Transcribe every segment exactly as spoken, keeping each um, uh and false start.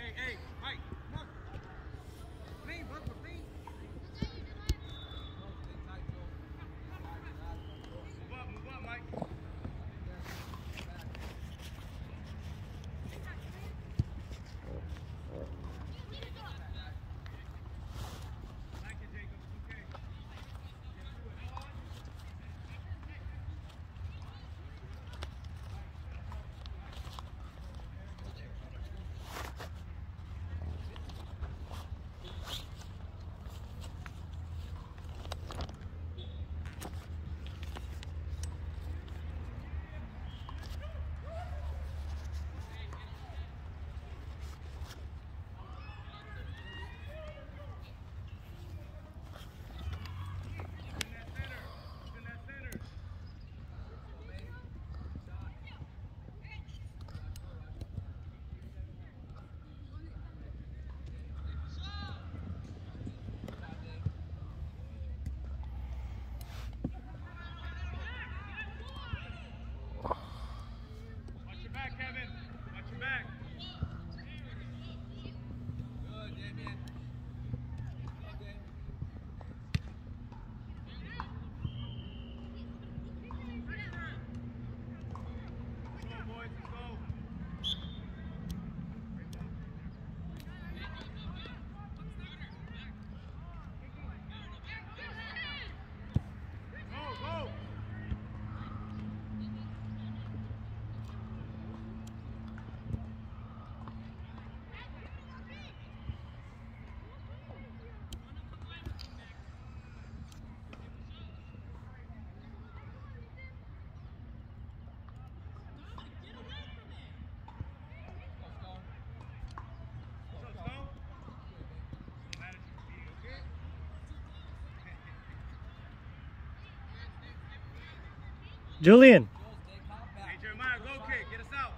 Julian. Hey, Jeremiah, go kick. Get us out.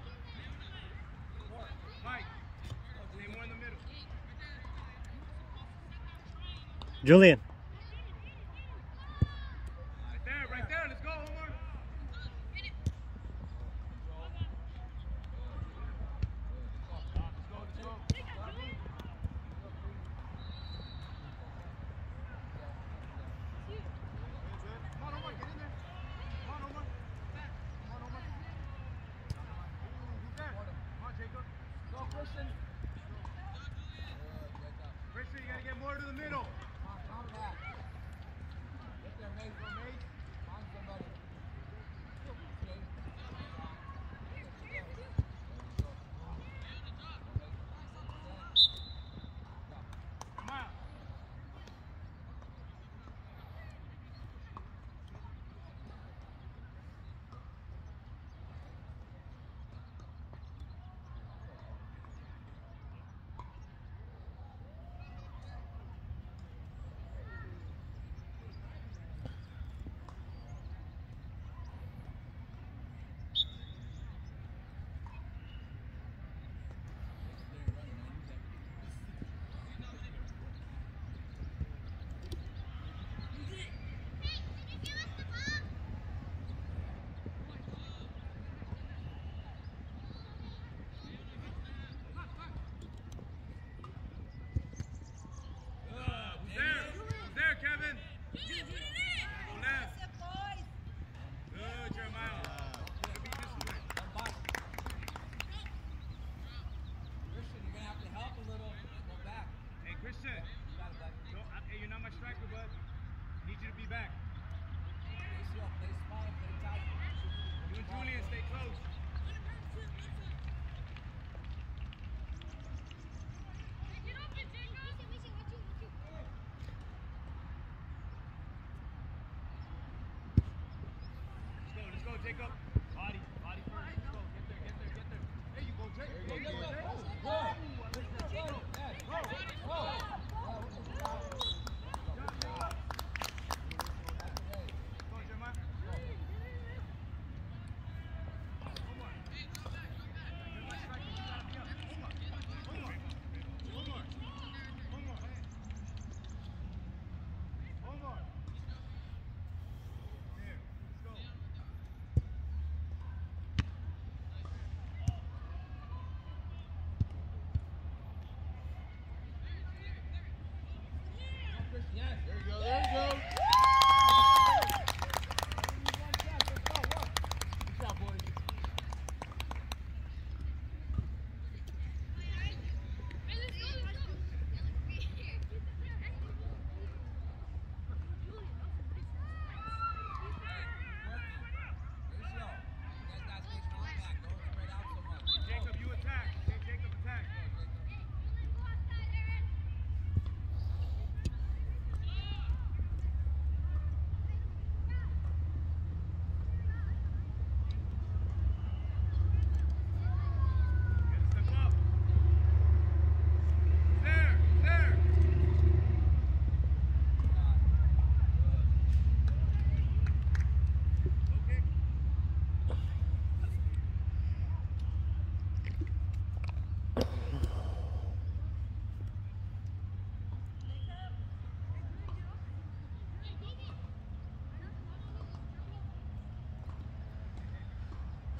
Mike, stay more in the middle. Julian. Right there, right there. Let's go, Omar. Christian, you gotta get more to the middle. Get there, mate. Go, mate. Find somebody. Come on. Jacob. Body, body first. Let's go. Get there, get there, get there. There you go, Jake. There you go, Jake. Go.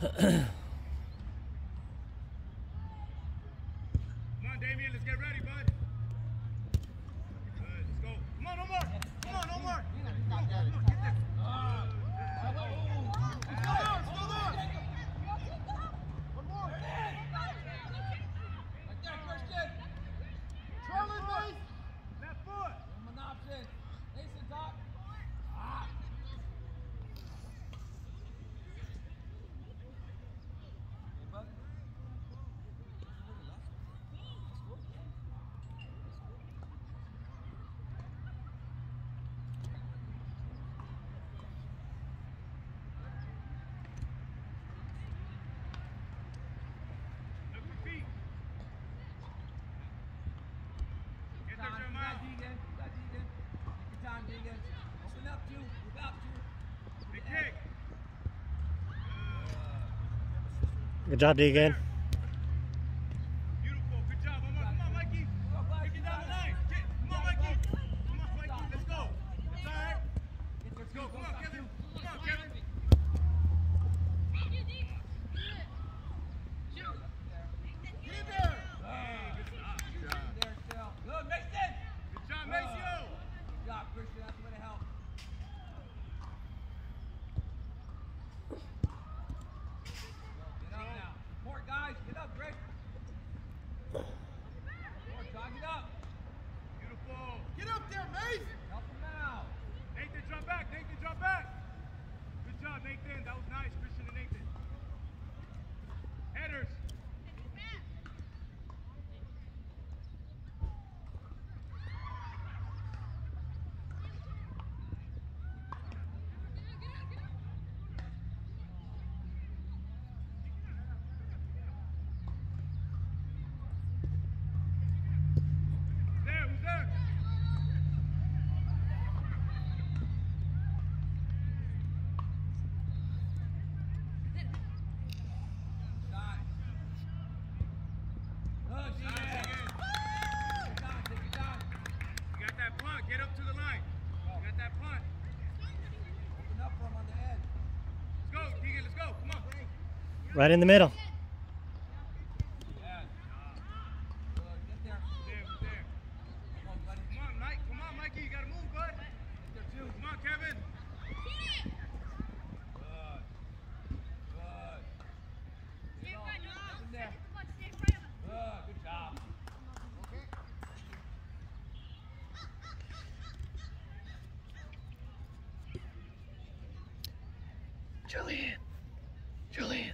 on, Damien, let's get ready, bud. Good, let's go. Come on, Omar. Come on, Omar. Come on, come on, get there. Let's go, Lord. Let's go, Lord. One more. Right there, Christian. Trailing, Mace. Left foot. Give him an option. Mason, top. Ah. Good job, Deegan. Beautiful. Good job. Come on, come on, Mikey. Take it down the line. Get, come on, Mikey. Come on, Mikey. Let's go. It's all right. Let's go. Come on, Kevin. Come on, Kevin. Get in there. Hey, good job. Good job. Good, Mason. Good job, Maceo. Good job, Christian. That's the way to help. Guys, get up, Greg. More, jog it up. Beautiful. Get up there, Mace. Help him out. Nathan, drop back. Nathan, drop back. Good job, Nathan. That was nice, Christian and Nathan. Headers. Get up to the line. You got that punt. Open up from on the edge. Let's go, Deegan, let's go. Come on. Right in the middle. Yeah. Good. Get there. There, there. Come on, buddy. Come on, Mike. Come on, Mikey. You got to move, bud. Get there, too. Come on, Kevin. Good. Good. Stay right now. Stay there. Good. Good job. Okay. Julian. Julian.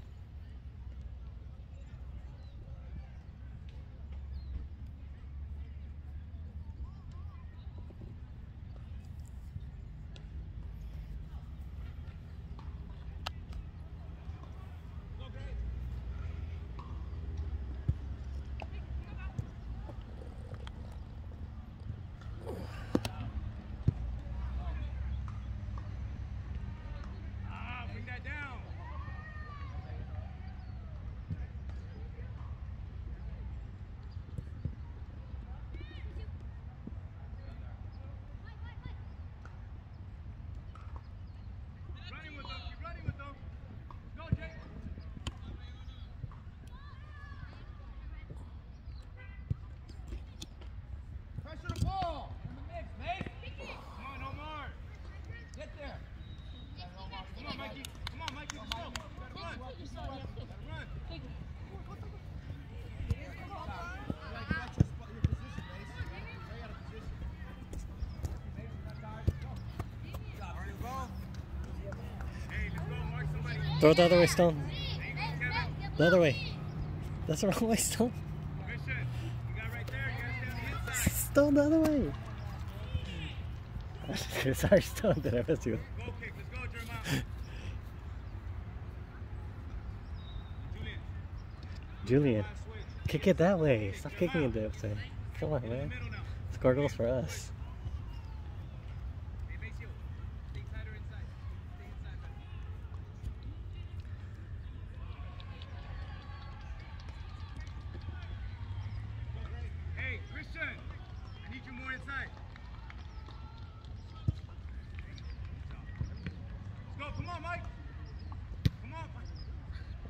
Throw it the other way, Stone. The other way. That's the wrong way, Stone. Stone, the other way. Sorry, Stone, did I miss you? Julian, kick it that way. Stop kicking it that way. Come on, man. Score goals for us. Hey, Christian, I need you more inside. Let's go. Come on, Mike. Come on, Mike.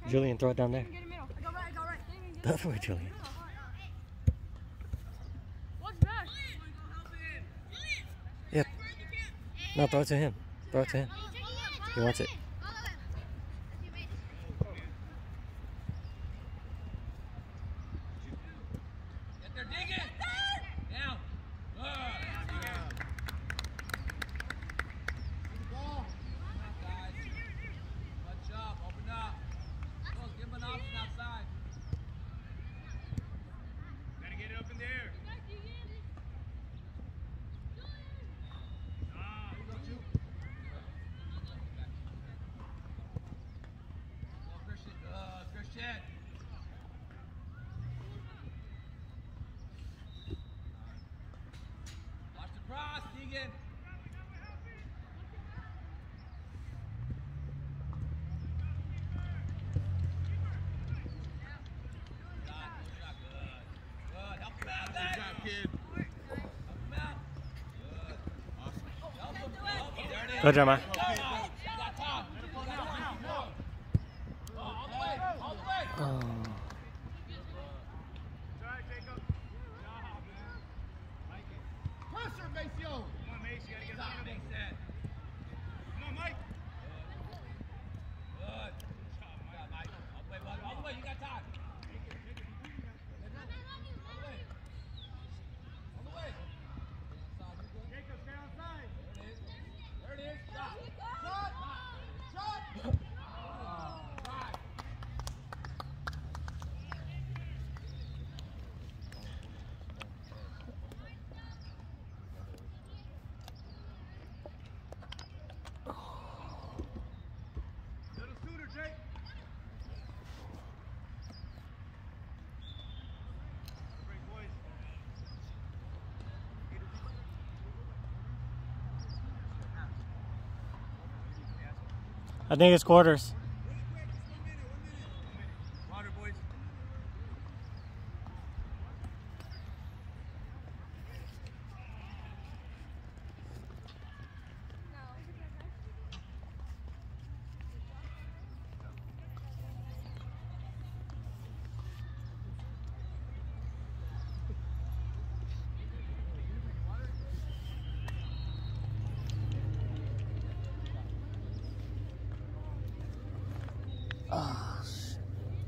Julian, throw it down there. Get in the middle. I go right, I go right. The other way, Julian. What's back? Yeah. No, throw it to him. Throw it to him. He wants it. Get there, dig it! Now! Good! Guys. Good job, open up. Go, give him an option outside. Gotta get it up in there. Ah, you go, Ju. Go, Christian. Good, Christian. Watch the cross, Deegan. Good, help him out, Good job, kid. Help him out. Good. Awesome. Help him, help him. There it is. Go, Jeremiah. You got Tom. You got Tom. Oh, all the way, all the way. Oh. Try, Jacob. Good job, man. Like it. Pressure, Maceo. Come on, Mace. You gotta get out of it. Come on, Mike. Good. Good job, Mike. All the way, bud. All the way. You got time. All the way. Jacob, stay outside. There it is. There it is. Shot. Shot. Shot. Drive. Little sooner, Jake. Great boys. I think it's quarters. Water, boys. Oh, shit.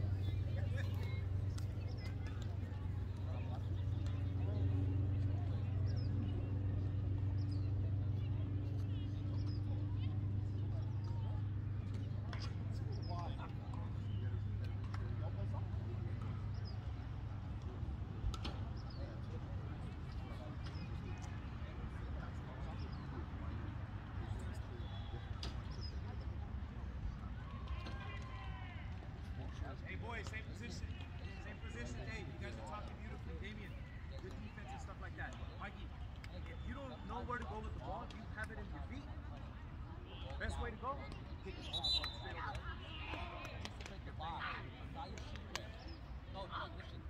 Hey, boys, same position. Same position. Hey, you guys are talking beautifully. Damien, good defense and stuff like that. Mikey, if you don't know where to go with the ball, you have it in your feet. Best way to go, kick it off. Straight over. Take your box. No, no, listen.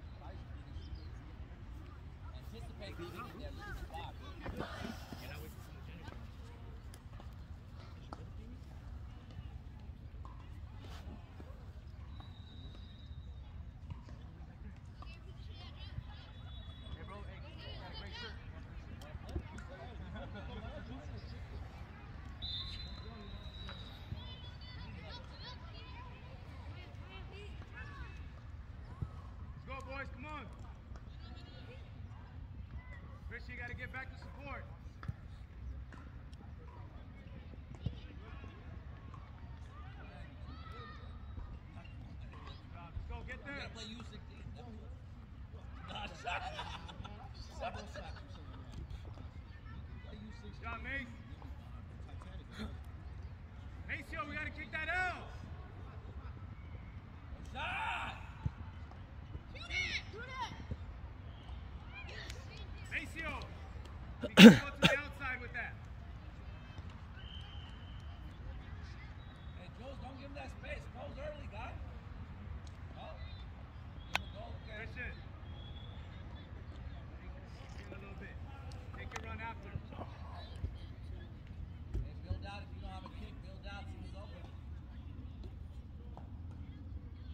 Anticipate beating in there. Look at your box. Get out with some agenda. Hey, bro, hey, you got a great shirt. Let's go, boys, come on. Chris, you got to get back to support. Let's go, get there. You got to play U sixteen. John Mace. Maceo, we got to kick that out. Shot. Maceo, we can go to the outside with that. Hey, Jules, don't give him that space. Goes early, guy. Oh, give him a goal, okay. Christian. In a little bit. Take your run after. Hey, build out if you don't have a kick. Build out. See who's open.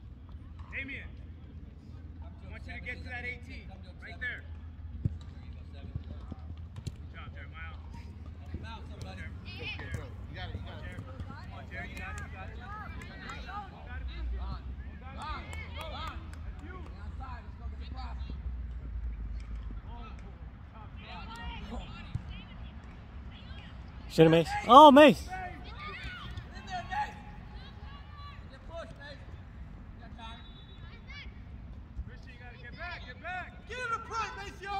Damien, I want you to get to that eighteen. Right there. Good job there, Miles. Come out, somebody. You got it, you got it. Come on, Jerry, you got it, you got it. You got it. Ron, Ron, Ron. That's you. Outside, let's go get the prop. Shoot him, Mace. Oh, Mace! In there, Nate. Get pushed, Nate. You got time. Christian, you gotta get back, get back. Get in the front, Maceo.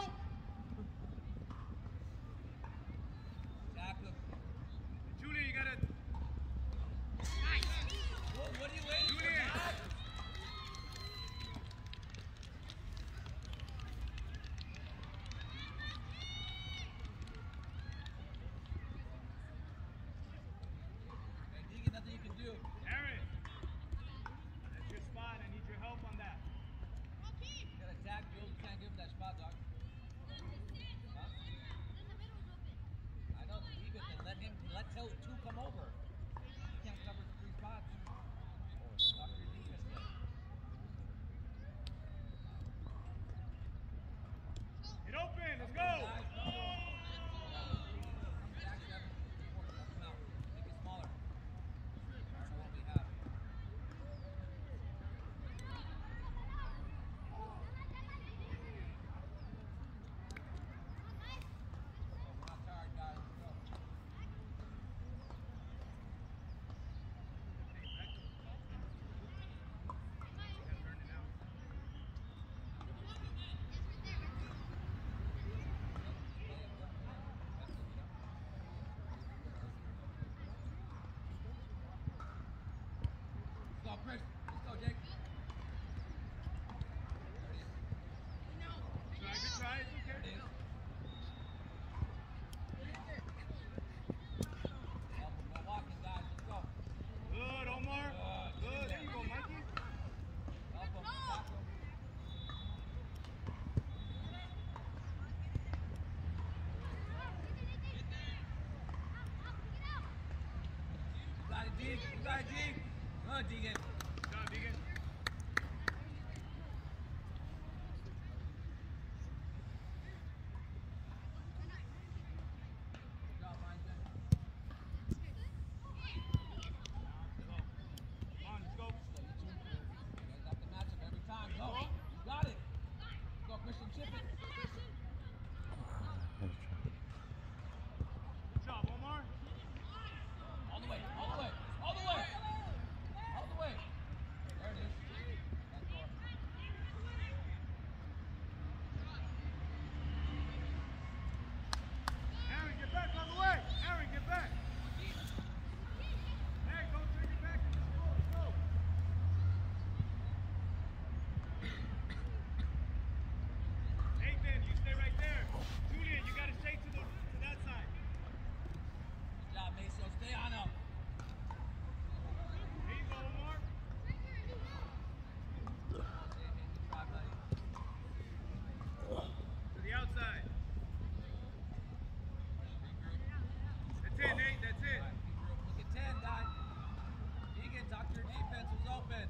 Tackle. Julian, you gotta. What, what are you waiting for, Julian. Dad? Hey, Deegan, nothing you can do. Aaron, that's your spot. I need your help on that. You gotta tag Jules. You can't give him that spot, dog. Huh? I know, Deegan, then let him, let two two come over. You can't cover three spots. Talk to your defense then. Get open, let's go. Guys, go. Jack seven. Come out. Make it smaller. I don't know what we have. We're not tired, guys. Let's go. Let's go, Chris. Let's go, Jake. Try, good try, it's There okay. it is. Help him. We're walking, guys. Let's go. Good, Omar. Good, there you go, Mikey. Help him. Tackle. You got it, Deeg. You got it, Deeg. Good, Deegan. Good job, Deegan. Good job, Mindset. Come on, let's go. You guys got the matchup every time. Go. You got it. Let's go, Christian. Chip it. Good job, Omar. All the way. All the way. All the way. All the way. There it is. Back door. Aaron, get back on the way. Aaron, get back. Hey, don't take it back. Let's go, let's go. Nathan, you stay right there. Julian, you gotta stay to the to that side. Good job, Maceo. Stay on him. There you go, Omar. Good try, buddy. To the outside. That's it, Nate. That's it. All right, regroup. Look at ten, guys. Deegan, talk to your defense. Who's open?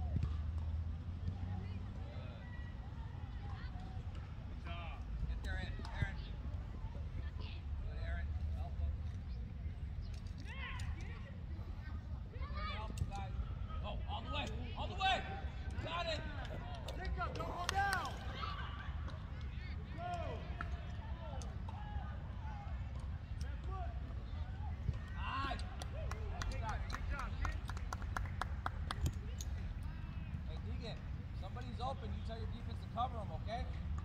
Good job. Get there, Aaron. Aaron. Good, Aaron. Help him. There to help him, guys. Go. All the way. All the way. Got it. Pick up. Don't go down. Go. Left foot. Nice. Good job, good job, kid. Hey, Deegan, somebody's open. You tell your defense to cover him, okay?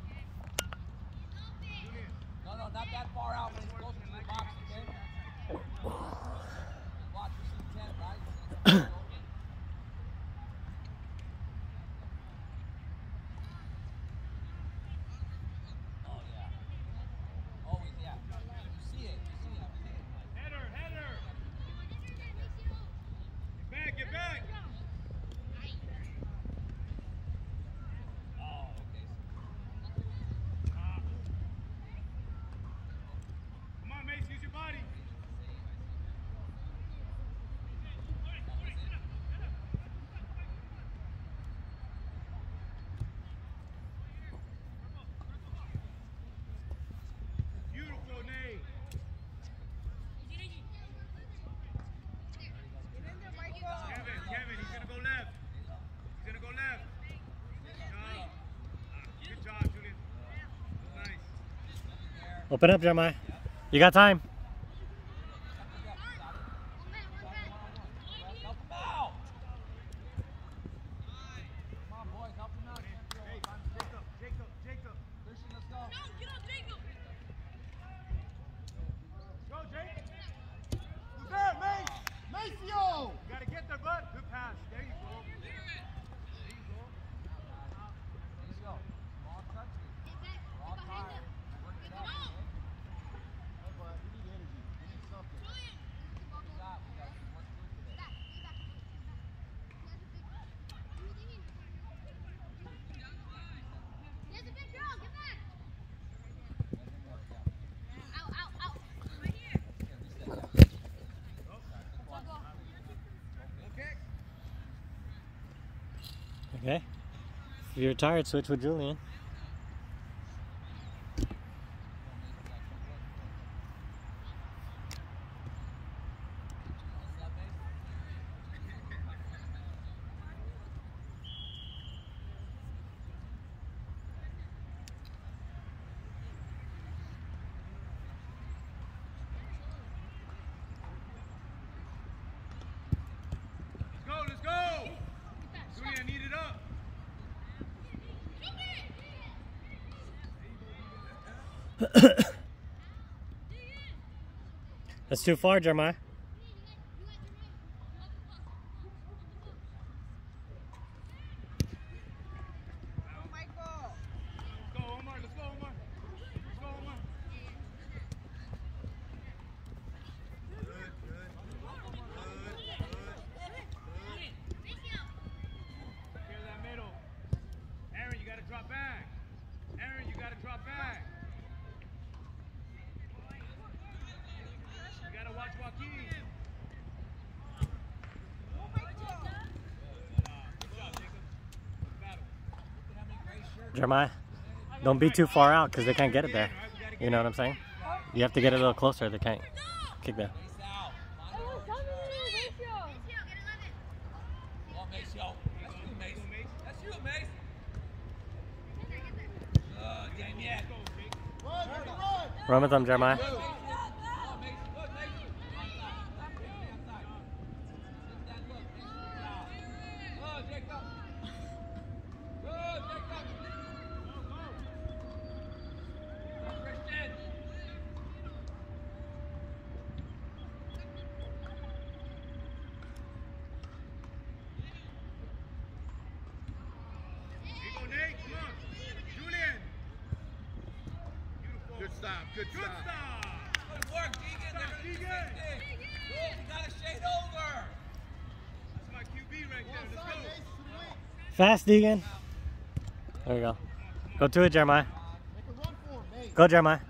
Julian. No, no, not that far out, but it's close to the box, okay? Just watch for C ten, right? Open. Oh, yeah. Always, yeah. You see it. You see it. I'm seeing it. Header, header. Get back, get back. Oh, okay. Ah. Open up, Jeremiah. You got time. Help him out. Come on, boys. Help him out. Hey, Jacob, Jacob, Jacob. Christian, let's go. Get on, Jacob. Go, Jake. Who's there, Mace? Maceo! You gotta get there, bud. Good pass. There you go. There you go. Let's go. Long touch. Long time. Work it out. Hey, bud, we need energy. We need something. What we got? We got one through today. There's a big girl. Get back. Doesn't work, yeah. Out, out, out. Right here. Yeah, reset, yeah. Okay. Okay. If you're tired, switch with Julian. Let's go, let's go. Julian, need it up. That's too far, Jeremiah. Let's go, Omar. Let's go, Omar. Let's go, Omar. Good, good. Good, good, good. Take care of that middle. Aaron, you gotta drop back. Aaron, you gotta drop back. You gotta watch Joaquin. Good job, Jacob. Good battle. Jeremiah, don't be too far out because they can't get it there. You know what I'm saying? You have to get it a little closer. They can't kick that. Face out. Find the Oh, work. come here, Maceo. Come on, Maceo. That's you, Mace. That's you, Mace. Good, Damien. Run, run. Run with them, Jeremiah. Come on, Mace. Good, Mace. Outside. Outside. Sit that look. Mace. Good, Jacob. Good, Jacob. Go, Christian. Here you go, Nate. Come on. Julian. Beautiful. Good stop. Good, good stop. stop. Good work, Deegan. They're gonna do the Deegan. same thing. Good, we gotta shade over. That's my Q B right there. Let's go. Fast, Deegan. There you go. Go to it, Jeremiah. Go, Jeremiah.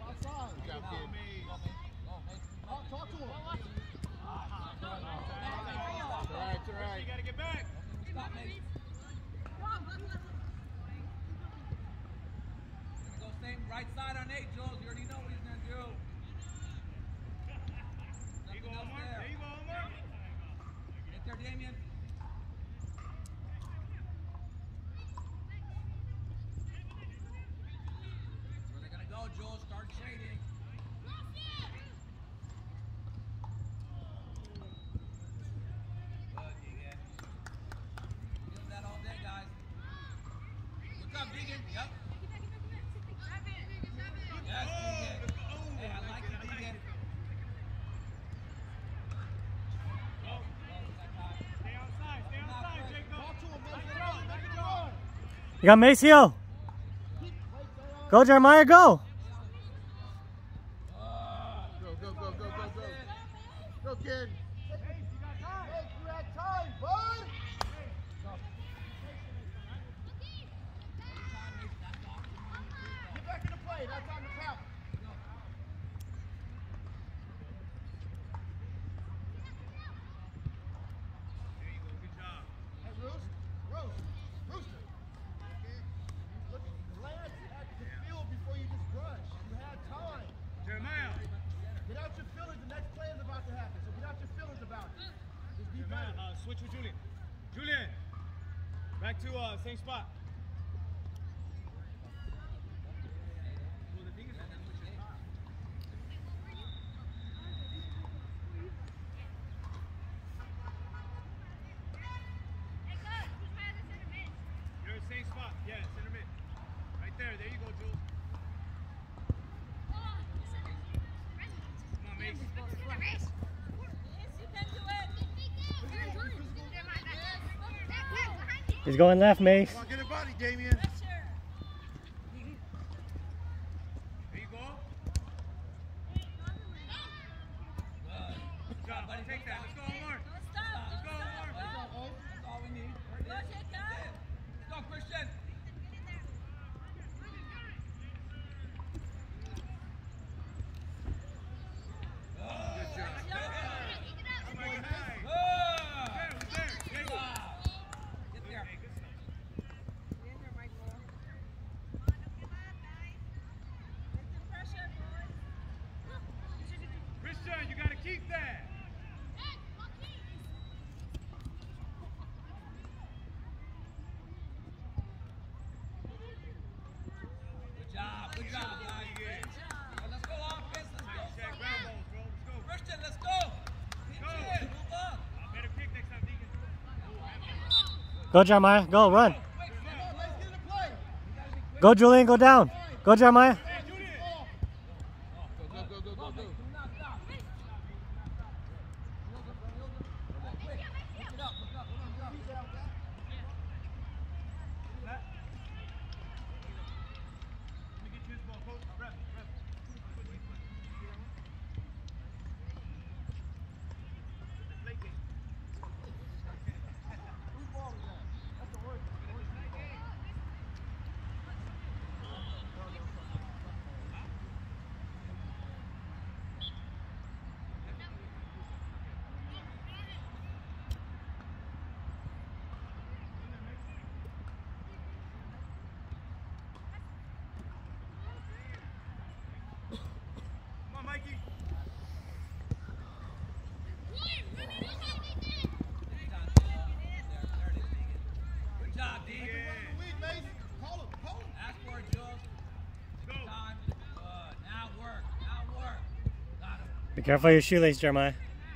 You gotta get back. Stop, Mace. We're gonna go same right side on eight, Jules. You already know what he's gonna do. There you go, Nothing else Omar. there. There you go, Omar. Get there, Damien. That's where they're gonna go, Jules. Start shading. Good, Deegan. Doing that all day, guys. Look up, Deegan. Yep. Yes, Deegan. Hey, I like it, Deegan. Stay outside. Stay outside, Jacob. Talk to him. Make it run. Make it run. You got Maceo. Go, Jeremiah, go. Go, go, go, go, go, go. Go, kid. Hey, you got time. Hey, you had time, bud. Get back in the play. That's on the count. There you go. Good job. Hey, Roost. Roost. Rooster. Look, glance at the field before you just rush. You had time. Jeremiah. Get out your feelings. The next play is about to happen. So get out your feelings about it. Just be better. Uh, switch with Julian. Julian. Back to uh, same spot. Well, the thing is, He's going left, Mace. Come on, get a body, Damien. Pressure. There you go. Good job, buddy. Take that. Let's go, Omar. Don't stop. Let's go, Don't Omar. stop. Let's go, Oak. That's all we need. There it Go, is. Jacob. That's it. Let's go, Christian. Good job. Oh my God. Good. There, who's there? Good Jacob. job. Get there. Hey, good stuff. Christian, you gotta keep that. Good job. Good job, guys. Well, let's go, offense. Let's go. Check ground balls, bro. Let's go. Christian, let's go. Keep Go. it. Move up. Uh, better kick next time, Deacon. Go, Jeremiah. Go, run. Quick, come on, let's get a play. You gotta be quick. Go, Julian. Go down. Go, Jeremiah. Hey, Julian. Go, go, go, go, go. Do not stop. Quick. Look it up. Look up. Look up. Let me get you this ball, coach. Rep, rep. Late game. Come on, Mikey. Good job, D. Yeah. Ask for it, Jules. Go. Time. Good. Now work. Now work. Got him. Be careful of your shoelace, Jeremiah.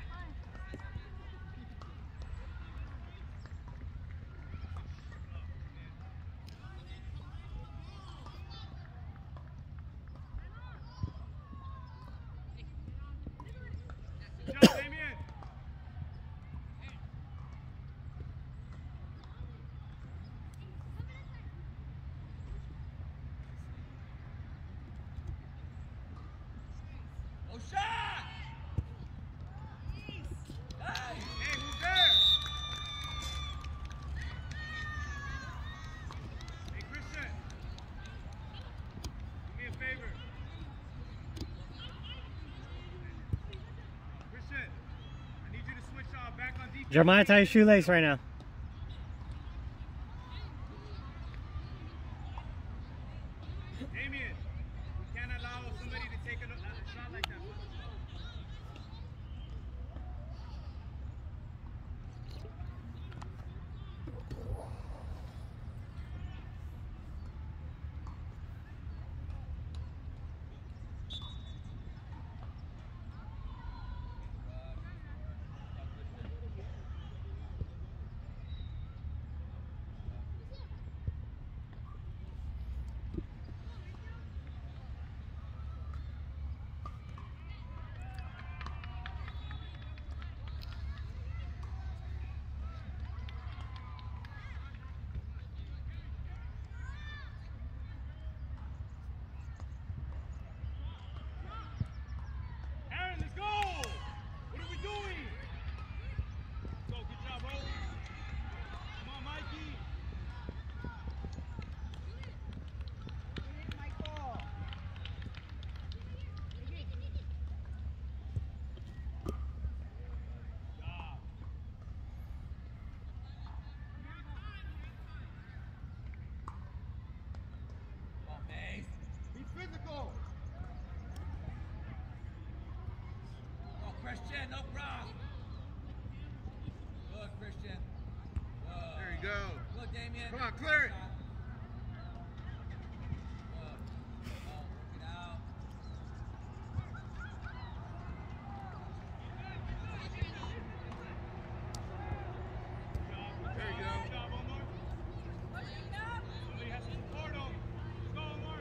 Good job, Damien. Oh, shot! Hey! Hey, who's there? Hey, Christian. Do me a favor. Christian, I need you to switch uh, back on defense. Jeremiah, tie your shoelace right now. Damien, we can't allow somebody to take a, a shot like that. Aaron, let's go! What are we doing? Let's go, good job, bro. Come on, Mikey. Job. Come on, Mace. Be physical. Go, Christian. No problem. Good, Christian. Good. There you go. Good, Damien. Come on, clear it. Good. Oh, work it out. There you go. Good job, Omar. Somebody has to support him. Let's go, Omar.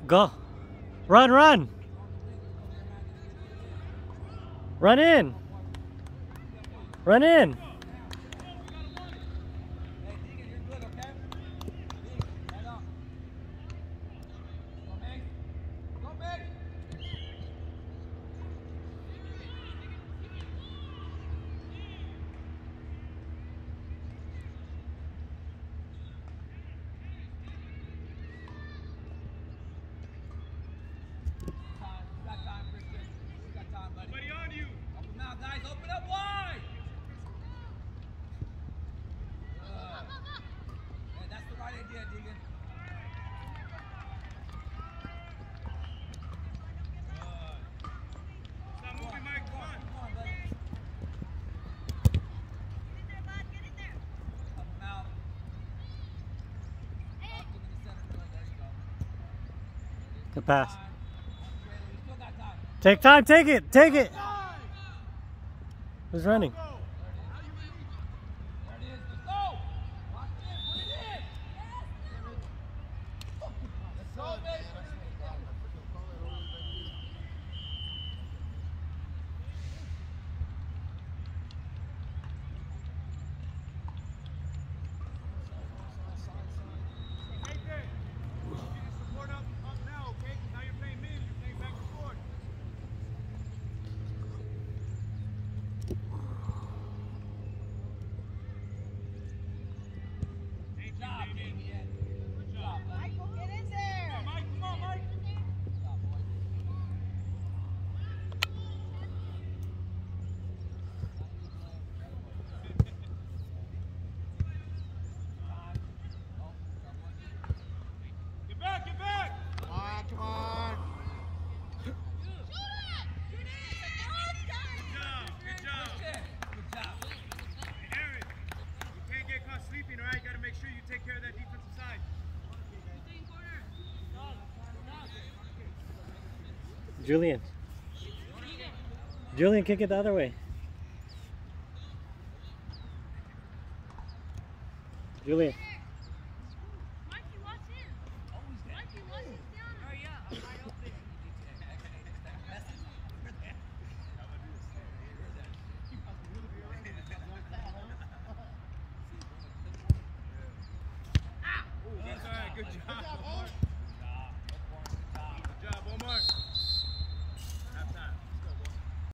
Go. Run, run. Run in. Run in. Hey, Deegan, you're good, okay? Deegan, head up. Go, Meg. Go, Meg. Time. We got time, Christian. We got time, buddy. Somebody on you. Open now, guys. Open up wide. Good. Hey, that's the right idea, Deegan. Stop moving, Mike. Come on. Come on, buddy. Help him out. Lock him in the center field. There you go. Good pass. Time. We still got time. Take time, take it, take it. Who's running? There it is. Let's go. Lock it in. Put it in. Let's go, baby. Hey, Dave. You need to support up, up now, okay? 'Cause now you're playing mid. You're playing back and forth. Thank Good you, job, Damien. Damien. Good job. Michael, get in there. Come on, Mike. Come on, Mike. Good job, boys. Time. Oh, someone. Get back, get back. Come on, come on. Good job. Good job. Good job. Hey, Aaron, you can't get caught sleeping, all right? You got to make sure you take care of that defensive side. Julian. Julian, kick it the other way. Julian.